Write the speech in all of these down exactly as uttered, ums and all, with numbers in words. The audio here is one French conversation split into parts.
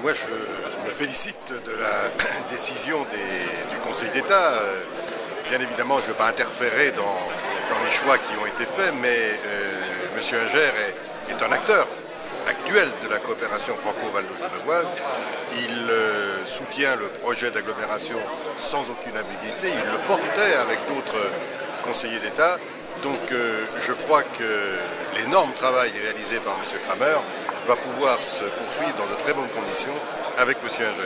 Moi, je me félicite de la décision des, du Conseil d'État. Bien évidemment, je ne veux pas interférer dans, dans les choix qui ont été faits, mais euh, M. Inger est, est un acteur actuel de la coopération franco-valdo-genevoise. Il euh, soutient le projet d'agglomération sans aucune ambiguïté. Il le portait avec d'autres conseillers d'État. Donc euh, je crois que l'énorme travail réalisé par M. Kramer va pouvoir se poursuivre dans de très bonnes conditions avec M. Inger.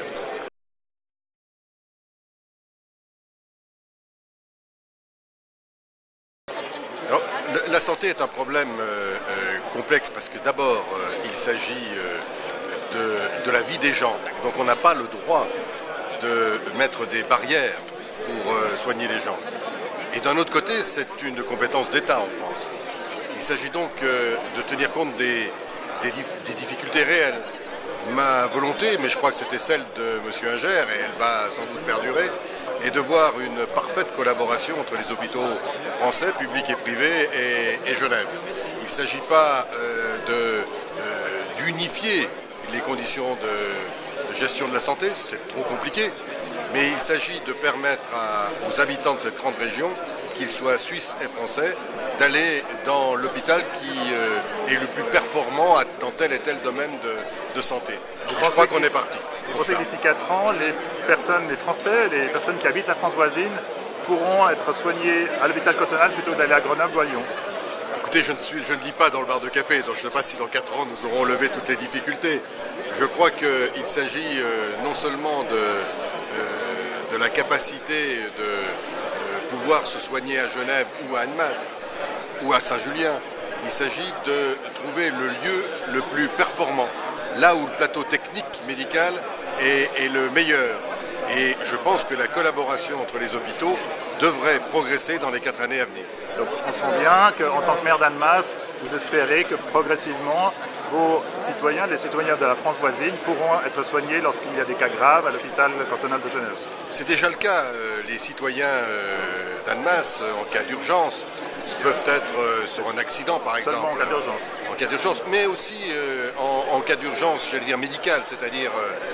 Alors, la santé est un problème euh, euh, complexe parce que d'abord euh, il s'agit euh, de, de la vie des gens. Donc on n'a pas le droit de mettre des barrières pour euh, soigner les gens. Et d'un autre côté, c'est une compétence d'État en France. Il s'agit donc euh, de tenir compte des, des, des difficultés réelles. Ma volonté, mais je crois que c'était celle de M. Inger, et elle va sans doute perdurer, est de voir une parfaite collaboration entre les hôpitaux français, publics et privés, et, et Genève. Il ne s'agit pas euh, d'unifier euh, les conditions de, de gestion de la santé, c'est trop compliqué, mais il s'agit de permettre à, aux habitants de cette grande région, qu'ils soient suisses et français, d'aller dans l'hôpital qui euh, est le plus performant dans tel et tel domaine de, de santé. Je crois qu'on est parti. Vous pensez que d'ici quatre ans, les personnes, les Français, les personnes qui habitent la France voisine pourront être soignées à l'hôpital cantonal plutôt que d'aller à Grenoble ou à Lyon? Écoutez, je ne, suis, je ne lis pas dans le bar de café, donc je ne sais pas si dans quatre ans nous aurons levé toutes les difficultés. Je crois qu'il s'agit euh, non seulement de, euh, de la capacité de euh, pouvoir se soigner à Genève ou à Annemasse, ou à Saint-Julien. Il s'agit de trouver le lieu le plus performant, là où le plateau technique médical est, est le meilleur. Et je pense que la collaboration entre les hôpitaux devrait progresser dans les quatre années à venir. Donc je comprends bien qu'en tant que maire d'Annemasse, vous espérez que progressivement, vos citoyens, les citoyens de la France voisine, pourront être soignés lorsqu'il y a des cas graves à l'hôpital cantonal de Genève. C'est déjà le cas. Les citoyens d'Annemasse, en cas d'urgence, peuvent être euh, sur un accident par exemple. Seulement en cas d'urgence. En cas d'urgence, mais aussi euh, en, en cas d'urgence, j'allais dire médicale, c'est-à-dire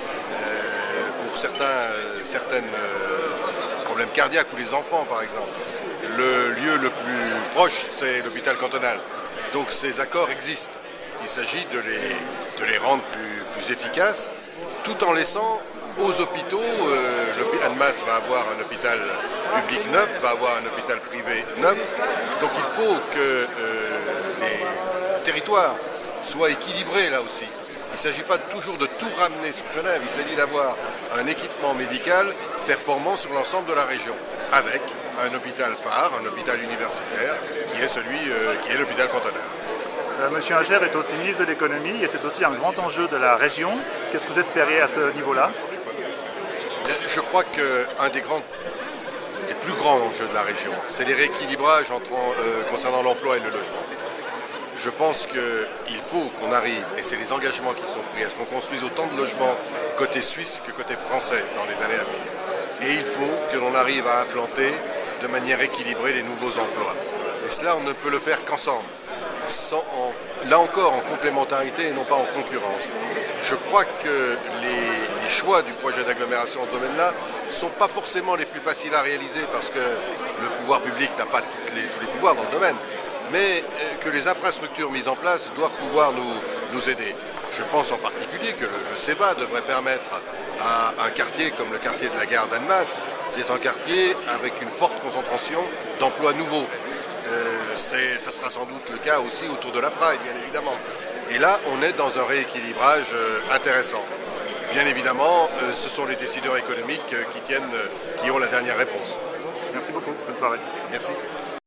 euh, pour certains euh, certaines, euh, problèmes cardiaques ou les enfants par exemple. Le lieu le plus proche, c'est l'hôpital cantonal. Donc ces accords existent. Il s'agit de les, de les rendre plus, plus efficaces, tout en laissant aux hôpitaux, euh, Annemasse va avoir un hôpital public neuf, va avoir un hôpital privé neuf. Donc il faut que euh, les territoires soient équilibrés là aussi. Il ne s'agit pas toujours de tout ramener sur Genève, il s'agit d'avoir un équipement médical performant sur l'ensemble de la région, avec un hôpital phare, un hôpital universitaire, qui est celui euh, qui est l'hôpital cantonal. Euh, Monsieur Inger est aussi ministre de l'économie et c'est aussi un grand enjeu de la région. Qu'est-ce que vous espérez à ce niveau-là? Je crois qu'un des grands, des plus grands enjeux de la région, c'est les rééquilibrages entre, euh, concernant l'emploi et le logement. Je pense qu'il faut qu'on arrive, et c'est les engagements qui sont pris, à ce qu'on construise autant de logements côté suisse que côté français dans les années à venir. Et il faut que l'on arrive à implanter de manière équilibrée les nouveaux emplois. Et cela, on ne peut le faire qu'ensemble, sans, en, là encore en complémentarité et non pas en concurrence. Je crois que les, les choix du projet d'agglomération dans ce domaine-là ne sont pas forcément les plus faciles à réaliser parce que le pouvoir public n'a pas toutes les, tous les pouvoirs dans le domaine, mais que les infrastructures mises en place doivent pouvoir nous, nous aider. Je pense en particulier que le, le C E V A devrait permettre à un quartier comme le quartier de la gare d'Annemasse d'être un quartier avec une forte concentration d'emplois nouveaux. Euh, ça sera sans doute le cas aussi autour de la Praille, bien évidemment. Et là, on est dans un rééquilibrage euh, intéressant. Bien évidemment, euh, ce sont les décideurs économiques euh, qui tiennent, euh, qui ont la dernière réponse. Merci beaucoup. Bonne soirée. Merci.